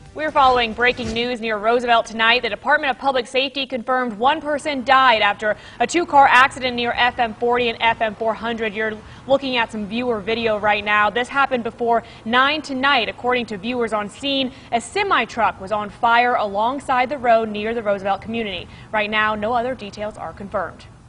We're following breaking news near Roosevelt tonight. The Department of Public Safety confirmed one person died after a two-car accident near FM 40 and FM 400. You're looking at some viewer video right now. This happened before 9 tonight. According to viewers on scene, a semi-truck was on fire alongside the road near the Roosevelt community. Right now, no other details are confirmed.